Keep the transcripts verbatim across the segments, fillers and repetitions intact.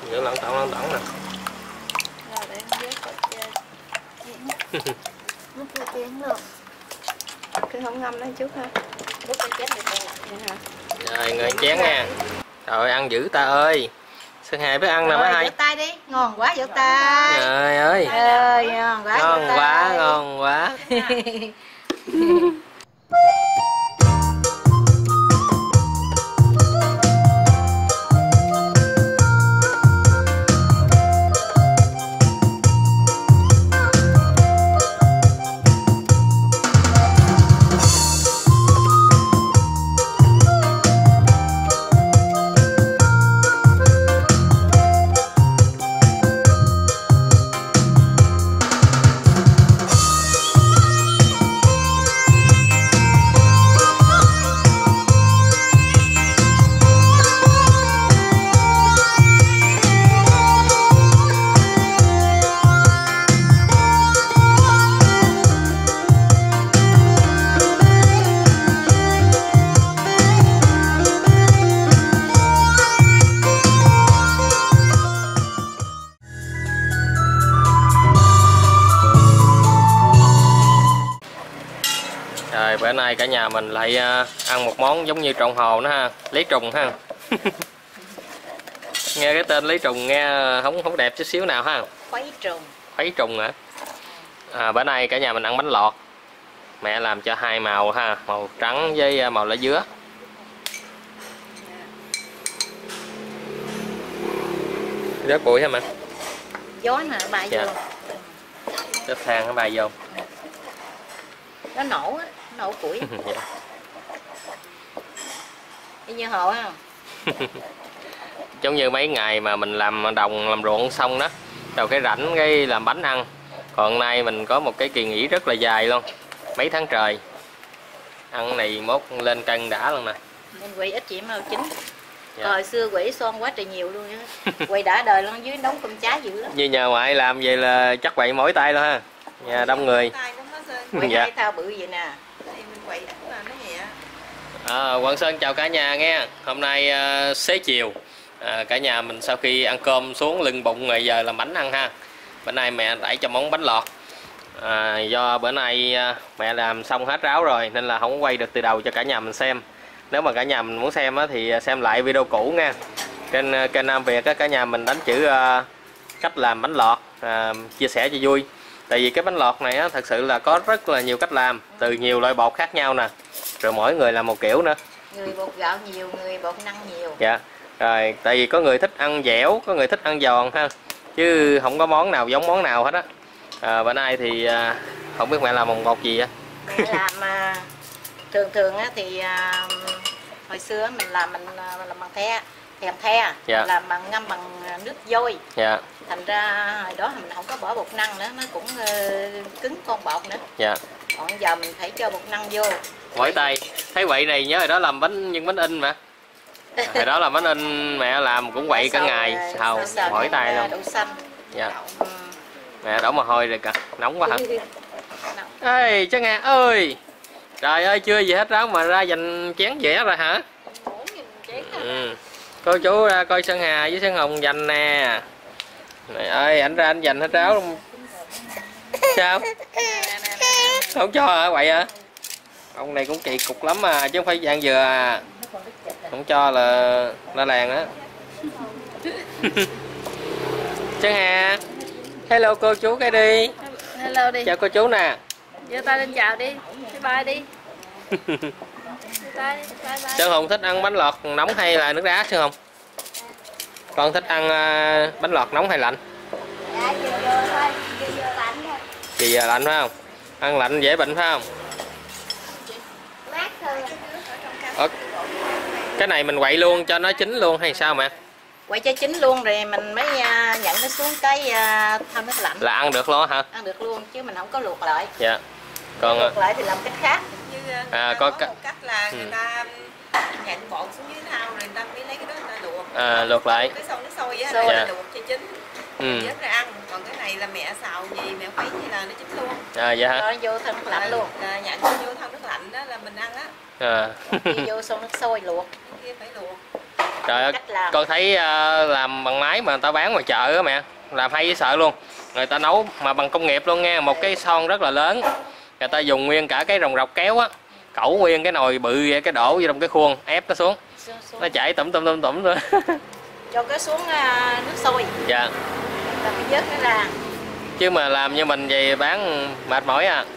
Giữa lon tỏng lon tỏng nè. Rồi để em dưới cột chén. Múc vô chén luôn. Cứ không ngâm nó chút ha. Múc vô chén được rồi. Vậy hả? Rồi ngồi chén nha. Trời ăn dữ ta ơi. Sơn Hà biết ăn nè má hai. Vỗ tay đi, ngon quá vỗ tay. Trời ơi. Ơi ngon quá. Ngon quá, ngon quá. Rồi bữa nay cả nhà mình lại uh, ăn một món giống như trồng hồ nữa ha, lấy trùng ha. Nghe cái tên lấy trùng nghe không không đẹp chút xíu nào ha. Khuấy trùng. Khuấy trùng hả? À, bữa nay cả nhà mình ăn bánh lọt. Mẹ làm cho hai màu ha, màu trắng với màu lá dứa. Rớt bụi hả mẹ? Gió nè bài dạ. vô. Rớt than nó bay vô. Nó nổ á, nổ củi. Dạ. Y như hồ á. Giống như mấy ngày mà mình làm đồng làm ruộng xong đó, rồi cái rảnh cái làm bánh ăn. Còn nay mình có một cái kỳ nghỉ rất là dài luôn, mấy tháng trời. Ăn này mốt lên cân đã luôn nè. Nên quỳ ít chỉ màu chín. Dạ. Hồi xưa quỷ son quá trời nhiều luôn á. Quỳ đã đời luôn dưới nấu cơm trái dữ lắm. Như nhà ngoại làm vậy là chắc quậy mỏi tay luôn ha. Nhà đông người. Quỳ Dạ. hai thao bự vậy nè. À, Quang Sơn chào cả nhà nghe. Hôm nay uh, xế chiều à, cả nhà mình sau khi ăn cơm xuống lưng bụng rồi giờ làm bánh ăn ha. Bữa nay mẹ đẩy cho món bánh lọt. À, do bữa nay uh, mẹ làm xong hết ráo rồi nên là không quay được từ đầu cho cả nhà mình xem. Nếu mà cả nhà mình muốn xem á, thì xem lại video cũ nha. Trên uh, kênh Nam Việt á, cả nhà mình đánh chữ uh, cách làm bánh lọt, uh, chia sẻ cho vui. Tại vì cái bánh lọt này á, thật sự là có rất là nhiều cách làm, từ nhiều loại bột khác nhau nè. Rồi mỗi người làm một kiểu nữa. Người bột gạo nhiều, người bột năng nhiều. Dạ. Rồi, tại vì có người thích ăn dẻo, có người thích ăn giòn ha. Chứ không có món nào giống món nào hết á. À, bữa nay thì à, không biết mẹ làm bằng bột gì á. Mẹ làm à, thường thường á thì à, hồi xưa mình làm mình, mình làm bằng the, thèm the, dạ. làm bằng ngâm bằng nước vôi. Dạ. Thành ra hồi đó mình không có bỏ bột năng nữa, nó cũng uh, cứng con bột nữa. Dạ. Còn giờ mình phải cho bột năng vô. Mỏi tay. Thấy quậy này nhớ hồi đó làm bánh nhưng bánh in mà. Hồi đó là bánh in mẹ làm cũng quậy cả ngày, xào mỏi tay luôn. Đậu xanh. Dạ. Ừ. Mẹ đổ mồ hôi rồi kìa, nóng quá hả? Ê, Trân Hà ơi. Trời ơi, chưa gì hết ráo mà ra dành chén dẻ rồi hả? Ừ. Cô chú ra coi Sơn Hà với Sơn Hồng dành nè. Trời ơi, anh ra anh dành hết ráo luôn. Sao? Không cho hả quậy hả? Ông này cũng kỳ cục lắm mà chứ không phải dạng dừa à. Không cho là la làng á. Sơn Hà. Hello cô chú cái đi. Hello đi. Chào cô chú nè. Giơ tay lên chào đi. Bye bye đi. Bye bye. Sơn Hồng thích ăn bánh lọt nóng hay là nước đá Sơn Hồng? Con thích ăn uh, bánh lọt nóng hay lạnh? Dạ, vừa vừa thôi, vừa vừa lạnh thôi. Thì giờ lạnh phải không? Ăn lạnh dễ bệnh phải không? Mát thôi. Ờ, cái này mình quậy luôn cho nó chín luôn hay sao mẹ? Quậy cho chín luôn rồi mình mới uh, nhận nó xuống cái uh, thơm nước lạnh. Là ăn được luôn hả? Ăn được luôn chứ mình không có luộc lại. Dạ. Còn luộc lại thì làm cách khác. Như à, có có một cách là người ừ. ta nhặt bột xuống dưới thau rồi người ta mới lấy cái đó người ta luộc. À, luộc lại. Cái xong nước sôi á, sôi. dạ. luộc cho chín. Ừ. Vớt ra ăn. Còn cái này là mẹ xào gì mẹ khuấy như là nó chín luôn. À dạ hả? Rồi vô thơm nước lạnh luôn. À, nhận vô thau nước lạnh đó là mình ăn á. À. Vô xong nước sôi luộc. Cái kia phải luộc. Trời ơi, làm. con thấy uh, làm bằng máy mà người ta bán ngoài chợ á mẹ, làm hay dễ sợ luôn. Người ta nấu mà bằng công nghiệp luôn nha, một cái son rất là lớn. Người ta dùng nguyên cả cái rồng rọc kéo á, cẩu nguyên cái nồi bự vậy, cái đổ vô trong cái khuôn, ép nó xuống. Xuống, xuống. Nó chảy tủm tủm tủm tủm nữa. Cho cái xuống uh, nước sôi. Dạ. Rồi mới vớt nó ra. Chứ mà làm như mình vậy bán mệt mỏi à.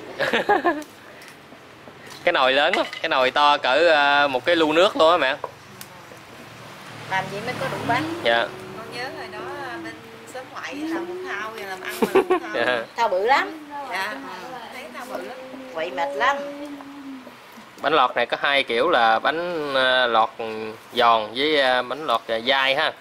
Cái nồi lớn lắm, cái nồi to cỡ uh, một cái lu nước luôn á mẹ. Làm gì mới có đủ bán. Dạ. Con nhớ hồi đó bên xóm ngoại làm một thao rồi làm ăn mà làm một thao. Dạ. Thao bự lắm. Dạ, thấy thao bự lắm. Quậy mệt lắm. Bánh lọt này có hai kiểu là bánh uh, lọt giòn với uh, bánh lọt uh, dai ha.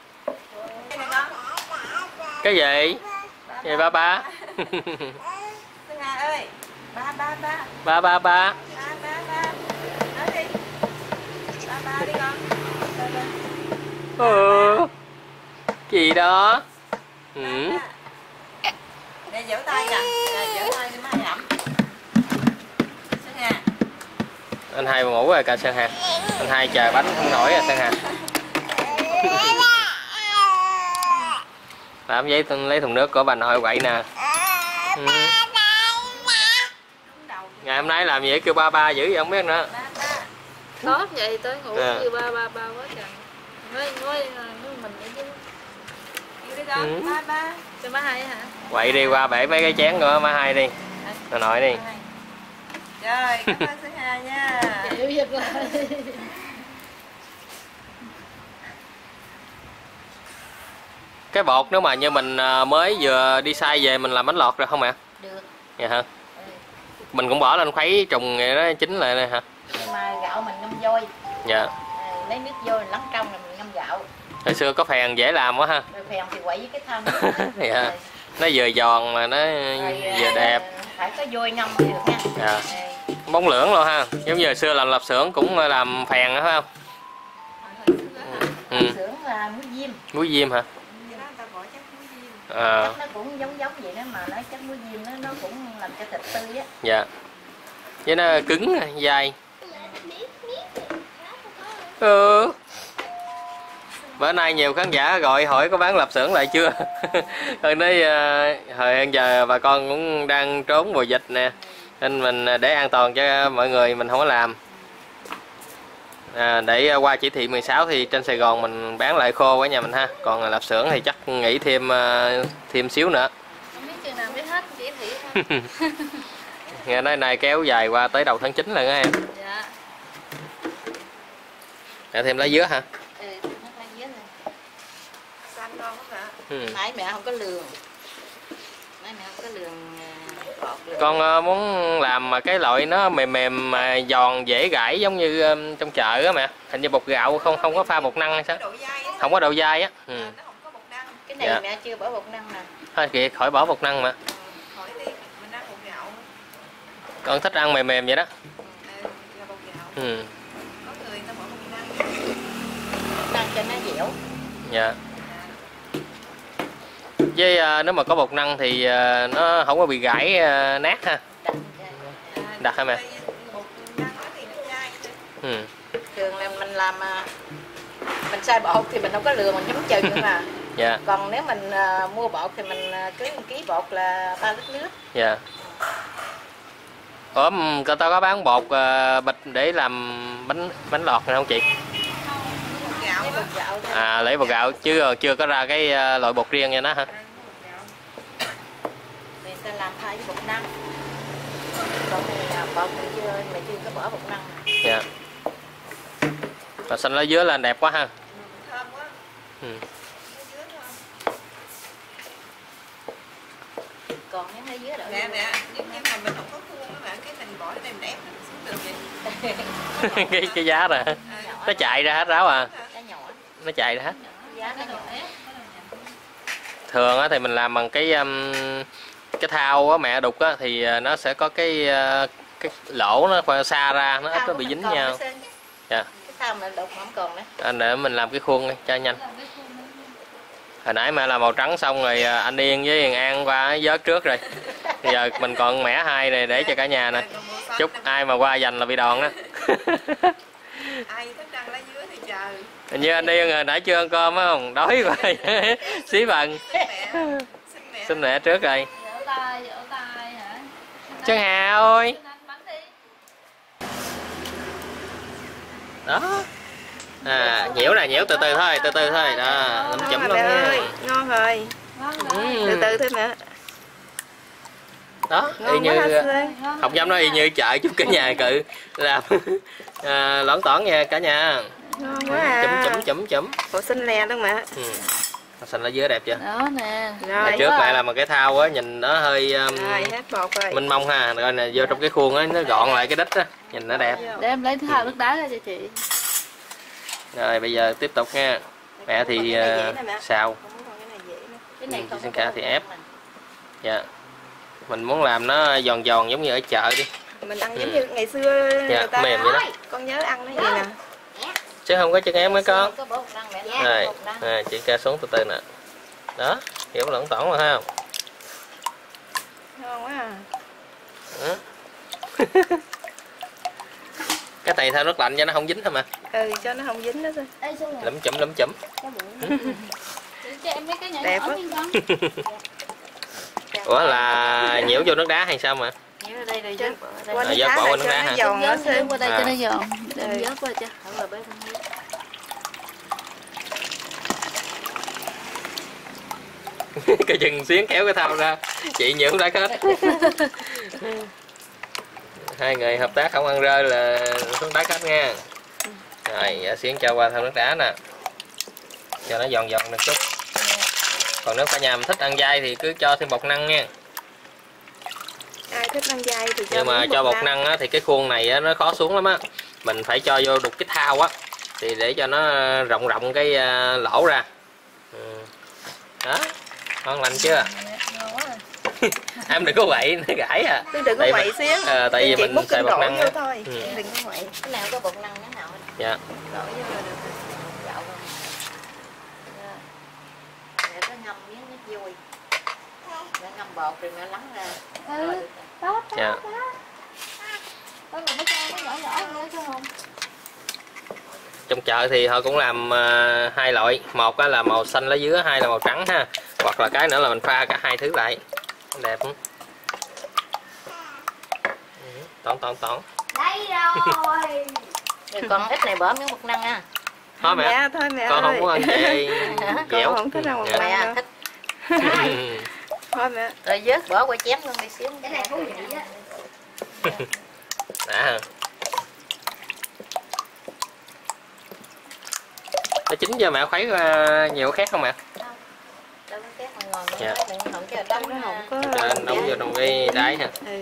Cái gì? Gì ba ba? Sơn Hà ơi, ba ba ba. Ba ba ba. Ba ba ba. Nói đi. Ba ba đi con. Ba ba. Ừ. Gì đó? Ừ. Nè giở tay nè, nè giở tay đi má nhậm. Sơn Hà. Anh hai ngủ rồi cả Sơn Hà. Anh hai chờ bánh không nổi à Sơn Hà. Làm giấy lấy thùng nước của bà nội quậy nè. Ừ. Ngày hôm nay làm gì kêu ba ba dữ vậy không biết nữa. Có vậy tới ngủ À. kêu ba ba ba quá trời. Nói nói nói mình vậy chứ. Đi con, Ừ. ba ba. Cho má hai hả? Quậy đi qua bể mấy cái chén của má hai đi. Bà nội đi. Rồi, cảm ơn Sơn Hà nha. Chịu giật rồi. Cái bột nếu mà như mình mới vừa đi xay về mình làm bánh lọt được không ạ? Được. Dạ hả? Ừ. Mình cũng bỏ lên khuấy trùng vậy đó chín lại này hả? Nhưng mà gạo mình ngâm vôi. Dạ. À, lấy nước vôi mình lắng trong rồi mình ngâm gạo. Hồi xưa có phèn dễ làm quá ha. Rồi phèn thì quậy với cái thau nước. Dạ. Rồi, Nó vừa giòn mà nó rồi, vừa đẹp. phải có vôi ngâm mới được nha. Dạ. Ừ. Bóng lưỡng luôn ha. Giống như hồi xưa làm lạp xưởng cũng làm phèn đó phải không? Ừ. Xưởng là muối diêm. Muối diêm hả? Vậy đó người ta bỏ chắc muối diêm. À. Chắc nó cũng giống giống vậy đó mà nói chắc muối diêm nó nó cũng làm cho thịt tươi á. Dạ. Với nó cứng dai. Ừ. Bữa nay nhiều khán giả gọi hỏi có bán lạp xưởng lại chưa. Hơn đấy hồi giờ bà con cũng đang trốn mùa dịch nè, nên mình để an toàn cho mọi người mình không có làm. À, để qua chỉ thị mười sáu thì trên Sài Gòn mình bán lại khô ở nhà mình ha. Còn lạp xưởng thì chắc nghỉ thêm thêm xíu nữa. Không biết chừng nào mới hết chỉ thị thôi. Nghe nói này kéo dài qua tới đầu tháng chín rồi đó em. Dạ. Để thêm lá dứa hả? Ừ, nó lá dứa này. Xanh ngon lắm hả? Ừ. Nãy mẹ không có lường. Nãy mẹ không có lường bọt lường. Con uh, muốn làm mà cái loại nó mềm mềm mà giòn dễ gãi giống như um, trong chợ á mẹ. Hình như bột gạo không không có pha bột năng hay sao? Độ dai á. Không có độ dai á. Ừ. Nó không có bột năng. Cái này Dạ. mẹ chưa bỏ bột năng nè. Thôi kìa khỏi bỏ bột năng mà. Hỏi đi, mình ăn bột gạo. Con thích ăn mềm mềm vậy đó. Ừ, là bột gạo. Ừ. Có người ta bỏ bột năng. Năng cho nó dẻo. Dạ. Với uh, nếu mà có bột năng thì uh, nó không có bị gãi uh, nát ha. Đặt, Đặt hả mẹ? Bột năng đó thì nó dai. Ừ. thường là mình làm à, mình xay bột thì mình không có lường mình nhắm chừng nhưng mà Dạ. còn nếu mình à, mua bột thì mình à, cứ một ký bột là ba lít nước. Dạ. Ủa người ta có bán bột uh, bịch để làm bánh bánh lọt này không chị? Bột gạo Lấy á. bột gạo thôi. À lấy bột gạo chứ chưa có ra cái uh, loại bột riêng nha nó hả? Người ta làm thay với bột năng. Còn này à, bột thì chưa mẹ chưa có bỏ bột năng. Dạ. Và xanh lá dứa lên đẹp quá ha. Thơm quá. Ừ. Lá dứa thơm. Còn nếu hay dứa đỡ. Mẹ mẹ, nhưng nhưng mà mình không có khuôn á mẹ, cái mình bỏ đem ép nó xuống được vậy. cái cái giá rồi hả? Nó chạy ra hết ráo à. Cái nhỏ. Nó chạy ra hết. Giá nó nhỏ. Thường á thì mình làm bằng cái um, cái thau á mẹ đục á thì nó sẽ có cái uh, cái lỗ nó khoan xa ra, nó ít nó bị dính nhau. Dạ. Cái thau mà đục không còn nữa. Anh để mình làm cái khuôn đi cho nhanh. Hồi nãy mẹ làm màu trắng xong rồi anh Yên với Hiền An qua vớt trước rồi. Bây giờ mình còn mẻ hai này để cho cả nhà nè. Chúc ai mà qua giành là bị đòn đó. Ai thích ăn lá dứa thì chờ. Hình như anh Yên rồi nãy chưa ăn cơm phải không? Đói quá. Xí bằng. Xin mẹ trước rồi. Vỗ tay, vỗ tay hả? Trân Hà ơi. Đó. À, nhiễu nè, nhiễu từ từ thôi, từ từ thôi. Đó, lấm chấm luôn nha. Ngon rồi. Ừ. Từ từ thôi mẹ. Đó, y như Học Nhâm nói y như chợ chút cả nhà cự làm à, lõn tỏn nha cả nhà. Ngon quá à. Chấm chấm chấm chấm. Bộ xinh lè luôn mẹ. Ừ. Xanh ở dưới đẹp chưa? Đó nè. Rồi trước lại là một cái thau á, nhìn nó hơi um, rồi, hết bột rồi. minh mông ha. Rồi nè, vô trong cái khuôn á, nó gọn lại cái đít á, nhìn nó đẹp. Để em lấy thau nước đá ra cho chị. Rồi bây giờ tiếp tục nha. Mẹ thì uh, xào. Cái này chị xin cả thì ép. Dạ. Mình muốn làm nó giòn giòn giống như ở chợ đi. Mình ăn giống như ngày xưa dạ, người ta mềm vậy đó. Con nhớ ăn nó vậy nè. Chứ không có chân em mấy con. Dạ, Rồi, à, chị ca xuống từ từ nè. Đó, hiểu lẫn tỏn rồi ha. Ngon quá à. Đó. Cái này theo nước lạnh cho nó không dính thôi mà. Ừ, cho nó không dính đó thôi. Lấm chấm lấm chấm. Cho em mấy cái nhỏ đẹp nhỏ Ủa là nhiễu vô nước đá hay sao mà? Nhiễu ở đây rồi chứ. Qua nước đá cho nước đá nó hả? giòn nó xinh. Qua đây cho nó giòn. Em Vớt qua cho. Không là bếp không biết. Cái chừng xuyến kéo cái thau ra, chị nhiễu đã hết. Hai người hợp tác không ăn rơi là xuống đá hết nha. Rồi giờ xuyến cho qua thau nước đá nè, cho nó giòn giòn một chút. Còn nếu cả nhà mình thích ăn dai thì cứ cho thêm bột năng nha. Ai thích ăn dai thì cho. Nhưng mà cho bột năng á, thì cái khuôn này á, nó khó xuống lắm á. Mình phải cho vô đục cái thau á, thì để cho nó rộng rộng cái lỗ ra. Ừ. Đó, ngon lành chưa? Em đừng có quậy nó gãi à. Tôi đừng có quậy xíu. À, tại vì mình xài bột năng á. Thôi. Ừ. Đừng có quậy. Cái nào có bột năng cái nào. Dạ. Đổ vô là được. Gạo không. Để nó ngâm miếng nước vui. Để ngâm bột rồi nó lắng ra. Ừ. Đó. Dạ. Đó là nó cho nó nhỏ nhỏ nữa chứ không? Trong chợ thì họ cũng làm uh, hai loại, một á là màu xanh lá dứa, hai là màu trắng ha, hoặc là cái nữa là mình pha cả hai thứ lại, đẹp không? Tỏn tỏn tỏn. Đây rồi. Rồi con ít này bỏ miếng bột năng nha. Thôi mẹ, mẹ thôi mẹ con ơi. không muốn ăn chè dẻo. Con không thích ăn bột Dạ. năng đâu. Thích. Thôi mẹ. Rồi vớt bỏ qua chén luôn đi xíu. Cái này thú vị á. Đã. Nó chín chưa mẹ, khuấy uh, nhiều khác không mẹ? Đâu có khác mà ngon nữa. Dạ. Đừng không cho đóng Nó không có. Cho nấu vô trong cái đáy ha. Ừ.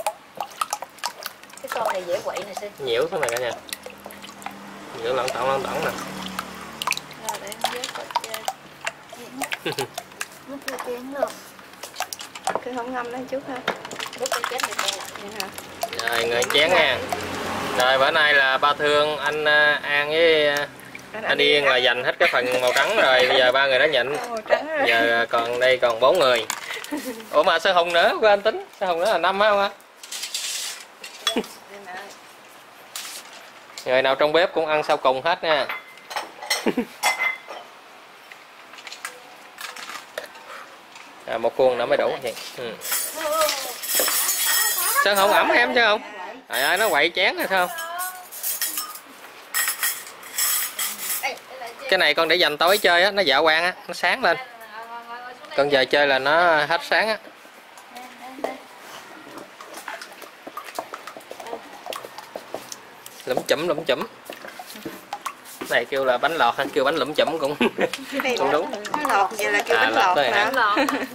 Cái con này dễ quậy nè xinh. Nhiễu thôi mà cả nhà. Nhiễu lỏng tỏng lỏng tỏng nè. Rồi để em vớt qua cho. Nó chưa chén luôn. Cứ không ngâm nó chút ha. Lúc cái chén này đây Vậy hả? Rồi người chén nha. Rồi bữa nay là ba Thương, anh uh, An với uh, anh Yên là dành hết cái phần màu trắng rồi, bây giờ ba người đã nhịn. Bây giờ còn đây còn bốn người. Ủa mà sao Hùng nữa, của anh tính sao Hùng nữa là năm không hả? Người nào trong bếp cũng ăn sau cùng hết nha. À, một khuôn nữa mới đủ vậy. Ừ. Sao không ẩm em chứ không? Trời ơi nó quậy chén rồi sao? Cái này con để dành tối chơi á, nó dạo quang á, nó sáng lên. Còn giờ chơi là nó hết sáng á. Lụm chụm lụm chụm. Này kêu là bánh lọt hay kêu bánh lụm chụm cũng cũng đúng. Bánh lọt vậy là kêu À, bánh lọt lọt thôi hả? hả? lọt.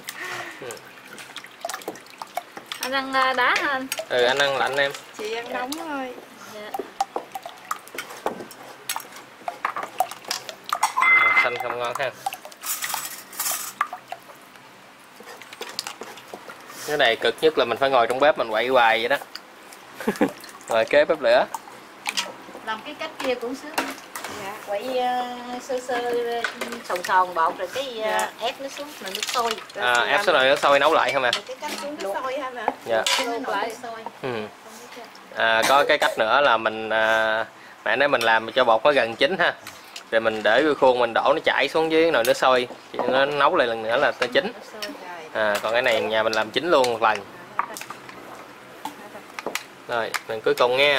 Anh ăn đá hả anh? Ừ anh ăn lạnh em. Chị ăn nóng thôi. Dạ. À, xanh không ngon ha. Cái này cực nhất là mình phải ngồi trong bếp mình quậy hoài vậy đó. Ngồi kế bếp lửa. Làm cái cách kia cũng sướng. Dạ. Quậy uh, sơ sơ sồn sồn bột rồi cái uh, Dạ. ép nó xuống là nước sôi. À, ép xuống rồi nó sôi nấu lại không à? Cái cách xuống nước sôi ha mẹ. Dạ. Luộc lại sôi. Ừ. À, có cái cách nữa là mình à, mẹ nói mình làm cho bột nó gần chín ha, rồi mình để cái khuôn mình đổ nó chảy xuống dưới nồi nước sôi, nó nấu lại lần nữa là nó chín. À, còn cái này nhà mình làm chín luôn một lần. Rồi mình cuối cùng nha.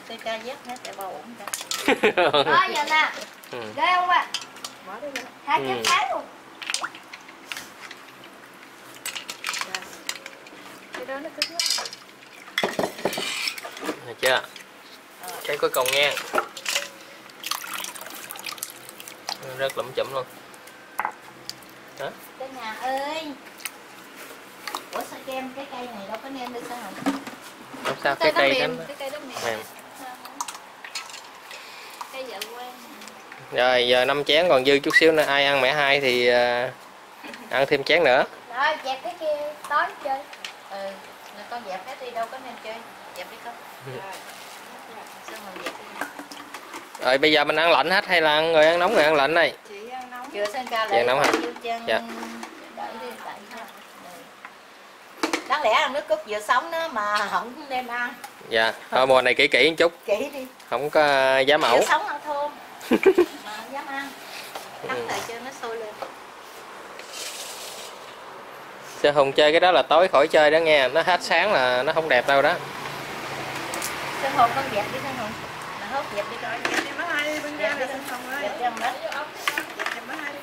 Đó giờ nè. Ừ. Ghê không ạ? Hai chén thái luôn. Cái đó nó cứng lắm. Được chưa? Cái cuối cùng nha. Rất lẫm chụm luôn. Đó. Cả nhà ơi. Ủa sao kem cái cây này đâu có nêm được sao không? Không sao, cái cây đó cái cây đó mềm. mềm. Cây vợ quen. Rồi giờ năm chén còn dư chút xíu nữa, ai ăn mẻ hai thì uh, ăn thêm chén nữa. Rồi dẹp cái kia tối chơi. Ừ, rồi con dẹp cái đi đâu có nên chơi. Dẹp đi con. Rồi. Sao mình dẹp đi. Rồi bây giờ mình ăn lạnh hết hay là ăn người ăn nóng người ăn lạnh đây? Chị ăn nóng. Chưa sang ca Chị ăn nóng hả? Chân... Dạ. Đợi đi, đợi ha. Đáng lẽ ăn nước cốt vừa sống đó mà không nên ăn. Dạ, thôi mùa này kỹ kỹ một chút. Kỹ đi. Không có giá mẫu. Vừa sống ăn thơm. Mà dám ăn. Ăn lại cho nó sôi lên. Sư Hùng chơi cái đó là tối khỏi chơi đó nghe, nó hết sáng là nó không đẹp đâu đó. Sơn Hùng con dẹp đi Sơn Hùng. Mà hốt dẹp đi coi. Dẹp đi má hai đi, bên ra là Sơn Hùng ơi. Dẹp đi ông đó. Dẹp đi má hai đi.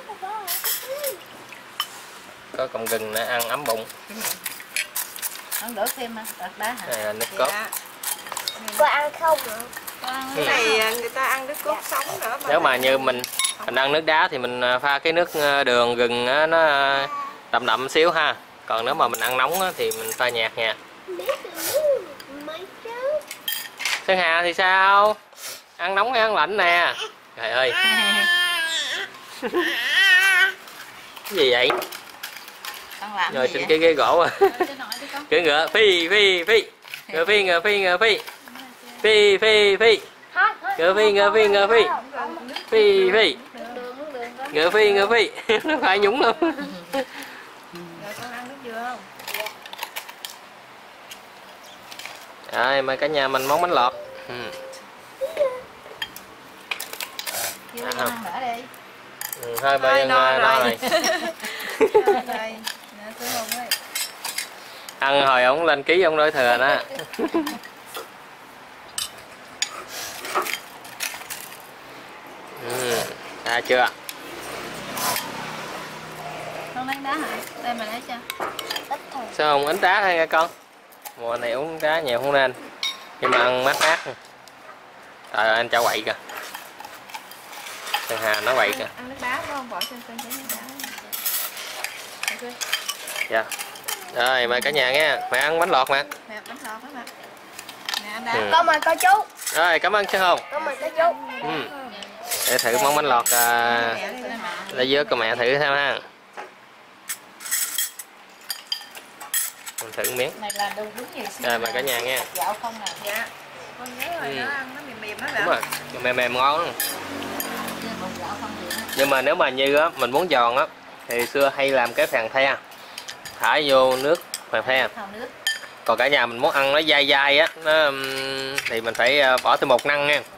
Có cọng gừng nữa ăn ấm bụng. Ăn đổ thêm mà, bạc đá hả? Này là nước cốt. Dạ. Có ăn không ạ? Cái này người ta ăn nước cốt sống nữa mà. Nếu mà như mình mình ăn nước đá thì mình pha cái nước đường gừng nó đậm đậm xíu ha. Còn nếu mà mình ăn nóng thì mình pha nhạt nha. Sơn Hà thì sao? Ăn nóng hay ăn lạnh nè? Trời ơi. Cái gì vậy? Rồi trên cái ghế gỗ à. Cưỡi ngựa phi phi phi. Ngựa phi ngựa phi ngựa phi. Phi phi phi. Ngựa phi ngựa phi ngựa phi. Phi phi. Ngựa phi ngựa phi. Nó phải nhúng luôn. Rồi con ăn nước dừa không? Rồi mời cả nhà mình món bánh lọt. Ừ. À, không. Ừ, thôi bây giờ no, no rồi. Đây, nè Sơn Hùng ơi. Ăn hồi ổng lên ký ổng đôi thừa đó. Ừ, đã chưa? Con đánh đá hả? Đây mà lấy cho. Sao không đánh đá hay nha con? Mùa này uống đá nhiều không nên. Nhưng mà ăn mát mát. Trời ơi anh cháu quậy kìa. Sơn Hà nó quậy kìa. Ăn nước đá phải không? Bỏ trên trên chén nước đá. Okay. Dạ. Rồi mời cả nhà nghe. Mẹ ăn bánh lọt mà. Mẹ bánh lọt đó mà. Nè anh đá. Ừ. Con mời cô chú. Rồi cảm ơn Sơn Hùng. Con mời cô chú. Ừ. Để thử món bánh lọt à, để dưới cho mẹ thử xem ha. Mình thử miếng. Mày làm đúng nhiều xíu. Rồi mời cả nhà nghe. Dạo không à? Dạ. Con nhớ rồi, Ừ. nó ăn nó mềm mềm đó Đúng là. rồi, mềm mềm ngon. Dạo không được. Nhưng mà nếu mà như á mình muốn giòn á thì xưa hay làm cái phèn the, thả vô nước phèn the. Thao nước. Còn cả nhà mình muốn ăn nó dai dai á, nó ừm, thì mình phải bỏ thêm một năng nha.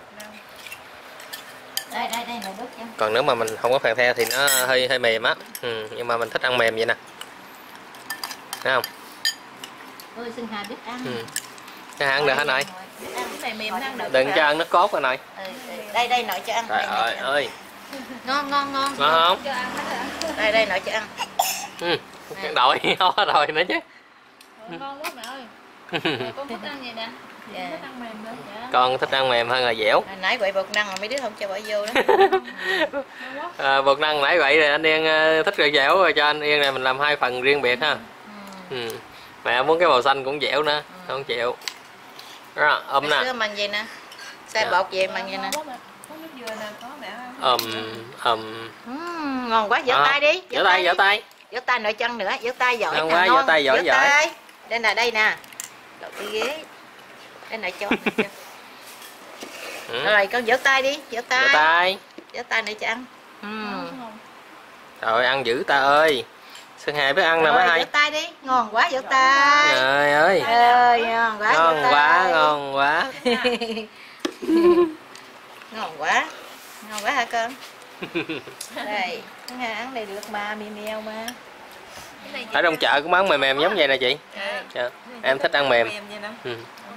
Đây đây đây là đốt cho. Còn nếu mà mình không có phèn the thì nó hơi hơi mềm á. Ừ, nhưng mà mình thích ăn mềm vậy nè. Thấy không? Ôi Sơn Hà biết ăn. Ừ. Cái ăn được hả nội? Ăn cái này mềm ăn được. Đừng cho ăn nước cốt rồi nội. Ừ, ừ. Đây đây nội cho ăn. Trời Đây, nội ơi cho ăn. ơi. Ngon ngon ngon. Ngon không? Đây đây nội cho ăn. Ừ. Cái đội ho rồi nữa chứ. Ngon quá mẹ ơi. Con thích ăn vậy nè. Dạ. Thích ăn mềm nữa. Dạ. Con thích ăn mềm hơn là dẻo. Hồi nãy quậy bột năng mà mấy đứa không cho bỏ vô đó. À, bột năng nãy vậy rồi anh Yên uh, thích rồi dẻo rồi cho anh Yên này mình làm hai phần riêng biệt ha. Ừ. Mẹ muốn cái màu xanh cũng dẻo nữa, ừ. Không chịu. Đó, ôm nè. Xưa mang vậy nè. Xay Dạ. bột vậy mang vậy nè. Có nước dừa nè, có mẹ ăn. Ôm ôm. Uhm, ngon quá, giở À, tay đi. Giở tay, giở tay. Giở tay nội chân nữa, giở tay giỏi. Ngon nè, quá, ngon. giở tay, giỏi, giở giỏi. tay. Đây nè, đây nè. Đậu cái ghế. Đây nè cho. cho. Ừ. Rồi con giở tay đi, giở tay. Giở tay. Giở tay nội cho ăn. Uhm. Trời ăn dữ ta ơi. Sơn Hà biết ăn nè mấy hai. Giở tay đi, ngon quá giở tay. Trời ơi. Ơi, ngon quá. Ngon quá, ngon quá. Ngon quá. Ngon quá hả con? Đây, cái Nga ăn này được mà, mì mèo mà. Ở trong chợ cũng bán mềm mềm giống vậy nè chị. À. Dạ. Em thích ăn mềm. Mềm vậy nè. Ừ.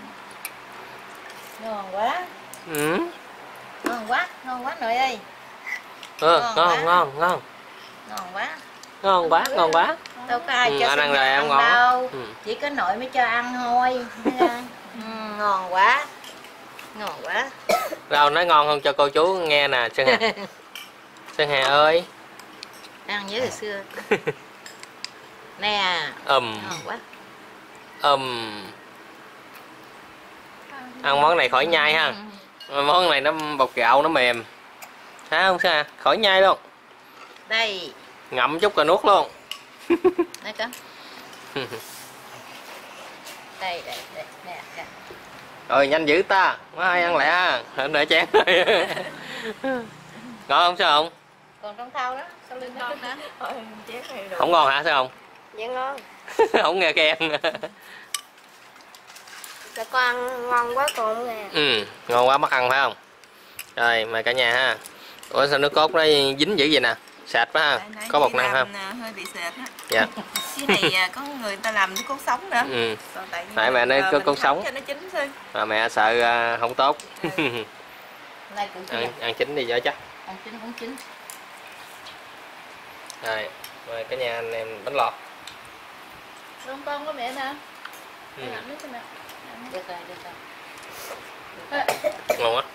Ngon quá. Ừ. Ngon quá, ngon quá nội ơi. Ừ, Ngon ngon quá. ngon ngon Ngon quá. ngon quá ngon quá. Đâu có ai Ừ, cho anh ăn sinh rồi, nhật em ăn ngon. đâu. Ừ. Chỉ có nội mới cho ăn thôi. Ừ, ngon quá. Ngon quá. Đâu nói ngon không cho cô chú nghe nè Sơn Hà. Sơn Hà ơi. Ăn nhớ hồi xưa. Nè. Ừm. Ngon quá. Ừm. Ăn món này khỏi nhai ha. Món này nó bột gạo nó mềm. Hả không Sơn Hà? Khỏi nhai luôn. Đây. Ngậm chút rồi nuốt luôn. Đây con. Đây, đây, đây, nè, nè. Rồi nhanh dữ ta. Má ai ăn lẹ ha. Hãy đợi chén rồi. Ngon không sao không? Còn trong thau đó, sau lưng nó hả? Thôi, chén này được. Không ngon hả sao không? Dạ ngon. Không nghe khen. Là con ăn ngon quá còn không nè. Ừ, ngon quá mắc ăn phải không? Rồi mời cả nhà ha. Ủa sao nước cốt nó dính dữ vậy nè? Sạch quá ha. Nãy- nãy Có bột chị năng làm, ha. à, hơi bị sệt á. Dạ. Cái này à, có người ta làm nước cốt sống nữa. Ừ. Còn tại vì Nãy mẹ mình, nói à, có mình cốt thấm sống. cho nó chín thôi. Mà mẹ sợ à, không tốt. Này cũng ăn, chín. ăn chín đi cho chắc. Ăn chín cũng chín. Rồi, mời cả nhà anh em bánh lọt. Con con có mẹ nè. Ừ. Làm nước cho mẹ. Được rồi, được rồi. Ngon quá.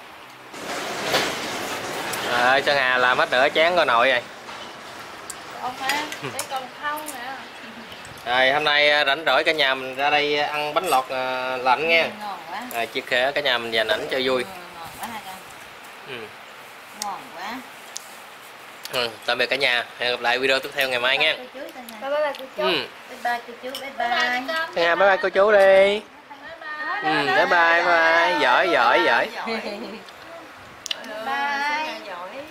Rồi Sơn Hà làm hết nửa chén coi nội rồi. Con ha, để con không nè. Rồi hôm nay rảnh rỗi cả nhà mình ra đây ăn bánh lọt à, lạnh nha. Ngon quá. Rồi chia sẻ cả nhà mình dành ảnh cho vui. Ừ, ngon quá ha con. Ừ. Ngon quá. Ừ, tạm biệt cả nhà. Hẹn gặp lại video tiếp theo ngày mai nha. Bye bye cô chú. Ừ. Bye bye cô chú. Bye bye. Sơn Hà bye bye cô chú đi. Bye bye. Ừ, bye bye bye. Giỏi giỏi giỏi. Giỏi.